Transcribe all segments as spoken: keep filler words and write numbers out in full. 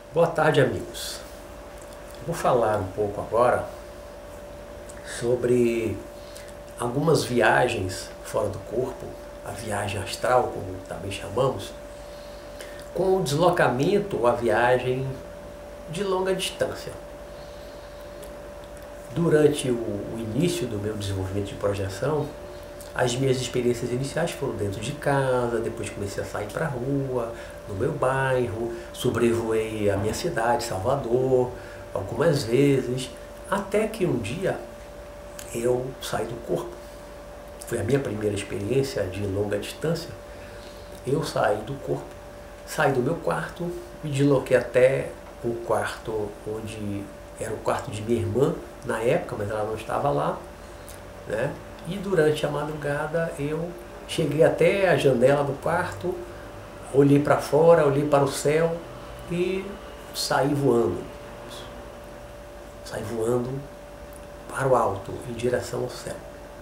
Boa tarde, amigos. Vou falar um pouco agora sobre algumas viagens fora do corpo, a viagem astral, como também chamamos, com o deslocamento ou a viagem de longa distância. Durante o, o início do meu desenvolvimento de projeção, as minhas experiências iniciais foram dentro de casa, depois comecei a sair para a rua, no meu bairro, sobrevoei a minha cidade, Salvador, algumas vezes, até que um dia eu saí do corpo. Foi a minha primeira experiência de longa distância. Eu saí do corpo, saí do meu quarto, me desloquei até o quarto onde era o quarto de minha irmã na época, mas ela não estava lá, né? E durante a madrugada eu cheguei até a janela do quarto, olhei para fora, olhei para o céu e saí voando. Saí voando para o alto, em direção ao céu.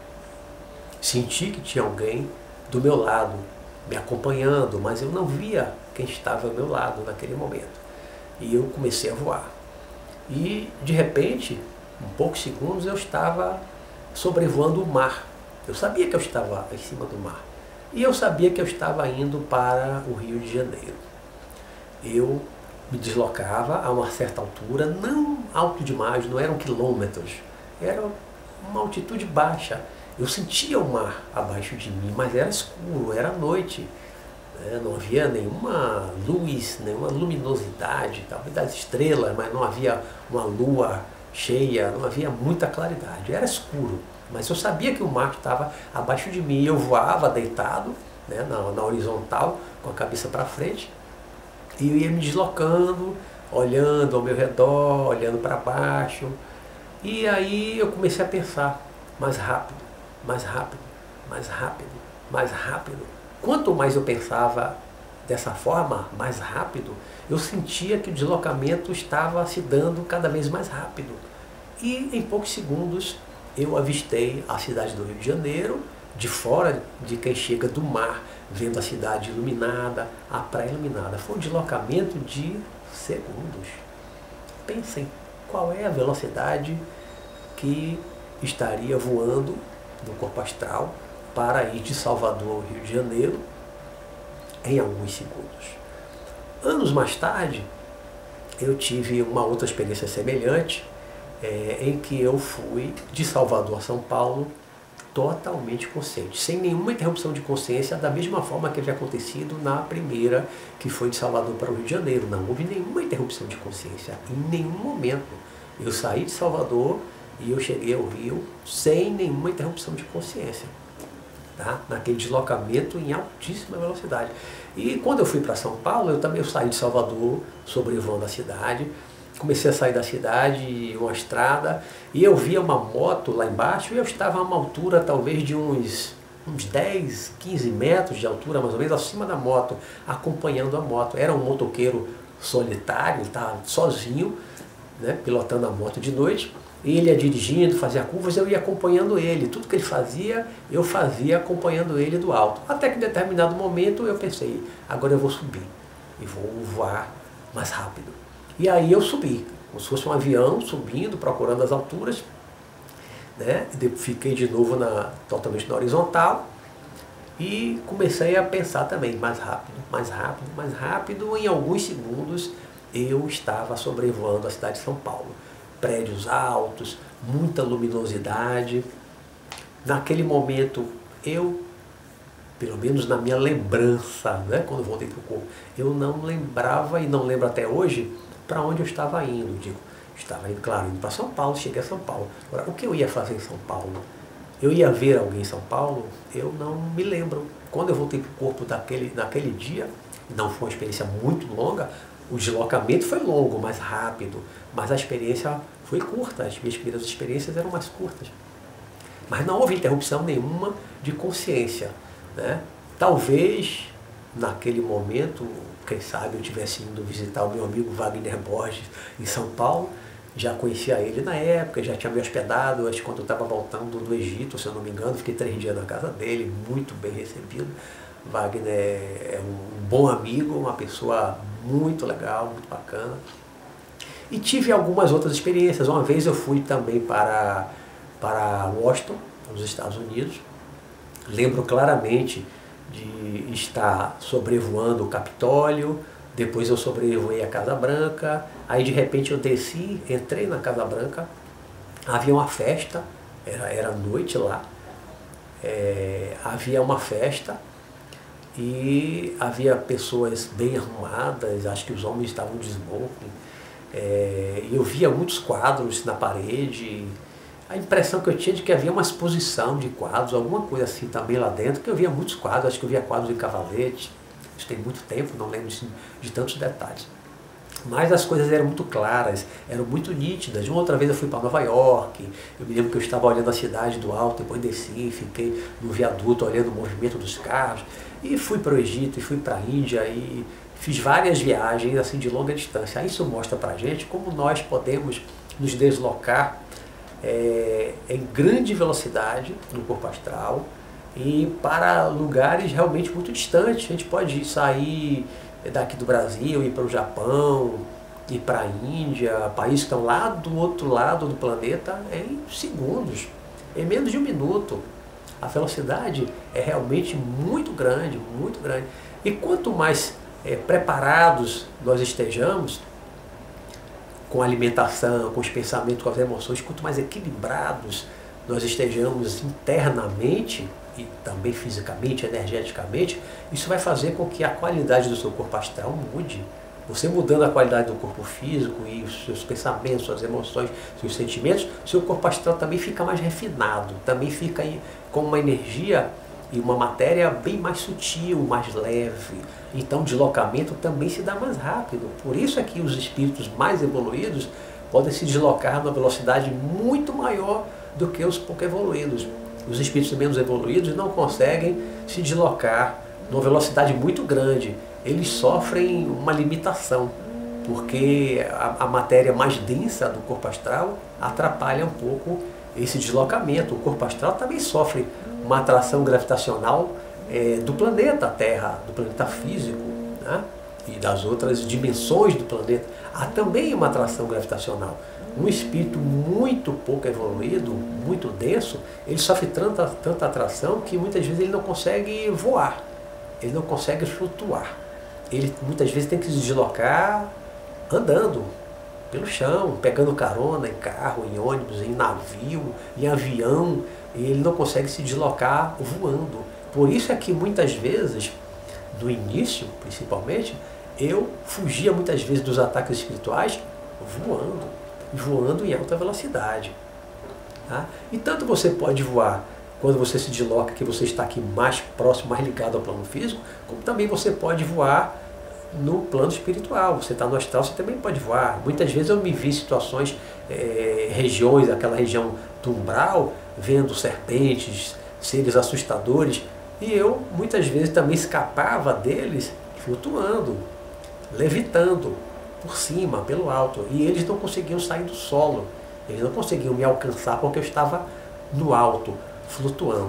Senti que tinha alguém do meu lado, me acompanhando, mas eu não via quem estava ao meu lado naquele momento. E eu comecei a voar. E, de repente, em poucos segundos, eu estava sobrevoando o mar. Eu sabia que eu estava em cima do mar. E eu sabia que eu estava indo para o Rio de Janeiro. Eu me deslocava a uma certa altura, não alto demais, não eram quilômetros, era uma altitude baixa. Eu sentia o mar abaixo de mim, mas era escuro, era noite. Não havia nenhuma luz, nenhuma luminosidade, talvez das estrelas, mas não havia uma lua cheia, não havia muita claridade, era escuro. Mas eu sabia que o mar estava abaixo de mim. Eu voava deitado, né, na, na horizontal, com a cabeça para frente, e eu ia me deslocando, olhando ao meu redor, olhando para baixo. E aí eu comecei a pensar, mais rápido, mais rápido, mais rápido, mais rápido. Quanto mais eu pensava dessa forma, mais rápido, eu sentia que o deslocamento estava se dando cada vez mais rápido. E em poucos segundos eu avistei a cidade do Rio de Janeiro, de fora de quem chega do mar, vendo a cidade iluminada, a praia iluminada. Foi um deslocamento de segundos. Pensem, qual é a velocidade que estaria voando no corpo astral para ir de Salvador ao Rio de Janeiro em alguns segundos. Anos mais tarde, eu tive uma outra experiência semelhante, é, em que eu fui de Salvador a São Paulo totalmente consciente, sem nenhuma interrupção de consciência, da mesma forma que havia acontecido na primeira, que foi de Salvador para o Rio de Janeiro. Não houve nenhuma interrupção de consciência, em nenhum momento. Eu saí de Salvador e eu cheguei ao Rio sem nenhuma interrupção de consciência. Tá? Naquele deslocamento em altíssima velocidade. E quando eu fui para São Paulo, eu também eu saí de Salvador, sobrevoando a cidade, comecei a sair da cidade, uma estrada, e eu via uma moto lá embaixo, e eu estava a uma altura talvez de uns, uns dez, quinze metros de altura, mais ou menos, acima da moto, acompanhando a moto. Era um motoqueiro solitário, ele estava sozinho, né, pilotando a moto de noite. Ele ia dirigindo, fazia curvas, eu ia acompanhando ele. Tudo que ele fazia, eu fazia acompanhando ele do alto. Até que em determinado momento eu pensei, agora eu vou subir e vou voar mais rápido. E aí eu subi, como se fosse um avião subindo, procurando as alturas, né? Fiquei de novo na, totalmente na horizontal e comecei a pensar também, mais rápido, mais rápido, mais rápido. Em alguns segundos eu estava sobrevoando a cidade de São Paulo. Prédios altos, muita luminosidade. Naquele momento, eu, pelo menos na minha lembrança, né, quando eu voltei para o corpo, eu não lembrava e não lembro até hoje para onde eu estava indo. Digo, estava indo, claro, indo para São Paulo, cheguei a São Paulo. Agora, o que eu ia fazer em São Paulo? Eu ia ver alguém em São Paulo? Eu não me lembro. Quando eu voltei para o corpo daquele, naquele dia, não foi uma experiência muito longa, o deslocamento foi longo, mais rápido, mas a experiência foi curta, as minhas primeiras experiências eram mais curtas. Mas não houve interrupção nenhuma de consciência, né? Talvez, naquele momento, quem sabe eu tivesse indo visitar o meu amigo Wagner Borges em São Paulo, já conhecia ele na época, já tinha me hospedado, acho que quando eu estava voltando do Egito, se eu não me engano, fiquei três dias na casa dele, muito bem recebido. Wagner é um bom amigo, uma pessoa muito legal, muito bacana. E tive algumas outras experiências. Uma vez eu fui também para, para Washington, nos Estados Unidos. Lembro claramente de estar sobrevoando o Capitólio, depois eu sobrevoei a Casa Branca, aí de repente eu desci, entrei na Casa Branca, havia uma festa, era, era noite lá, é, havia uma festa e havia pessoas bem arrumadas, acho que os homens estavam de smoking, é, eu via muitos quadros na parede. A impressão que eu tinha de que havia uma exposição de quadros, alguma coisa assim também lá dentro, que eu via muitos quadros, acho que eu via quadros de Cavalete, isso tem muito tempo, não lembro de, de tantos detalhes. Mas as coisas eram muito claras, eram muito nítidas. Uma outra vez eu fui para Nova York, eu me lembro que eu estava olhando a cidade do alto, depois desci, fiquei no viaduto olhando o movimento dos carros, e fui para o Egito, e fui para a Índia, e fiz várias viagens assim de longa distância. Isso mostra para a gente como nós podemos nos deslocar É, em grande velocidade no corpo astral e para lugares realmente muito distantes. A gente pode sair daqui do Brasil, ir para o Japão, ir para a Índia, países que estão lá do outro lado do planeta em segundos, em menos de um minuto. A velocidade é realmente muito grande, muito grande. E quanto mais é, preparados nós estejamos, com a alimentação, com os pensamentos, com as emoções, quanto mais equilibrados nós estejamos internamente e também fisicamente, energeticamente, isso vai fazer com que a qualidade do seu corpo astral mude. Você mudando a qualidade do corpo físico e os seus pensamentos, suas emoções, seus sentimentos, seu corpo astral também fica mais refinado, também fica aí com uma energia e uma matéria bem mais sutil, mais leve. Então o deslocamento também se dá mais rápido. Por isso é que os espíritos mais evoluídos podem se deslocar numa velocidade muito maior do que os pouco evoluídos. Os espíritos menos evoluídos não conseguem se deslocar numa velocidade muito grande. Eles sofrem uma limitação, porque a, a matéria mais densa do corpo astral atrapalha um pouco esse deslocamento. O corpo astral também sofre uma atração gravitacional é, do planeta Terra, do planeta físico, né? E das outras dimensões do planeta. Há também uma atração gravitacional. Um espírito muito pouco evoluído, muito denso, ele sofre tanta, tanta atração que muitas vezes ele não consegue voar, ele não consegue flutuar. Ele muitas vezes tem que se deslocar andando pelo chão, pegando carona em carro, em ônibus, em navio, em avião, e ele não consegue se deslocar voando. Por isso é que muitas vezes, no início principalmente, eu fugia muitas vezes dos ataques espirituais voando, voando em alta velocidade. Tá? E tanto você pode voar quando você se desloca, que você está aqui mais próximo, mais ligado ao plano físico, como também você pode voar no plano espiritual. Você está no astral, você também pode voar. Muitas vezes eu me vi em situações, é, regiões, aquela região do umbral, vendo serpentes, seres assustadores, e eu muitas vezes também escapava deles flutuando, levitando por cima, pelo alto, e eles não conseguiam sair do solo, eles não conseguiam me alcançar porque eu estava no alto, flutuando.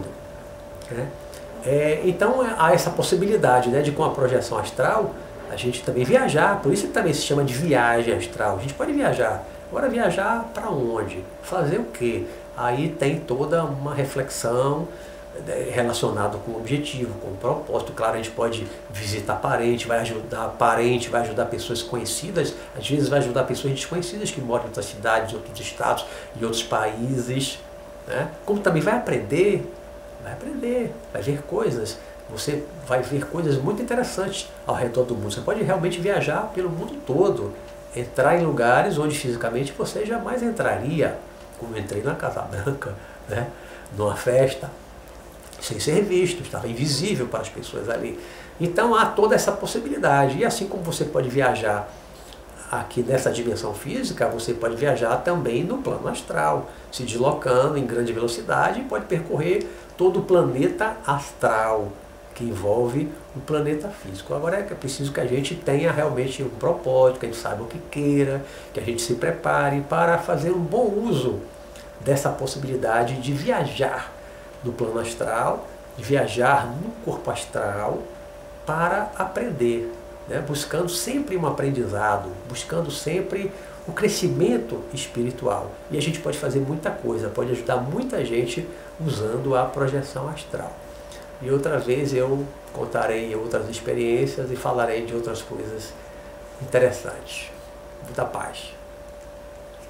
Né? É, então há essa possibilidade, né, de com a projeção astral a gente também viajar, por isso que também se chama de viagem astral. A gente pode viajar. Agora viajar para onde? Fazer o quê? Aí tem toda uma reflexão relacionada com o objetivo, com o propósito. Claro, a gente pode visitar parente, vai ajudar parente, vai ajudar pessoas conhecidas, às vezes vai ajudar pessoas desconhecidas que moram em outras cidades, em outros estados, em outros países. Né? Como também vai aprender, vai aprender, vai ver coisas. Você vai ver coisas muito interessantes ao redor do mundo. Você pode realmente viajar pelo mundo todo, entrar em lugares onde fisicamente você jamais entraria, como eu entrei na Casa Branca, né? Numa festa, sem ser visto, estava invisível para as pessoas ali. Então há toda essa possibilidade. E assim como você pode viajar aqui nessa dimensão física, você pode viajar também no plano astral, se deslocando em grande velocidade e pode percorrer todo o planeta astral, que envolve o planeta físico. Agora é que é preciso que a gente tenha realmente um propósito, que a gente saiba o que queira, que a gente se prepare para fazer um bom uso dessa possibilidade de viajar no plano astral, de viajar no corpo astral para aprender, né? Buscando sempre um aprendizado, buscando sempre o crescimento espiritual. E a gente pode fazer muita coisa, pode ajudar muita gente usando a projeção astral. E outra vez eu contarei outras experiências e falarei de outras coisas interessantes. Muita paz.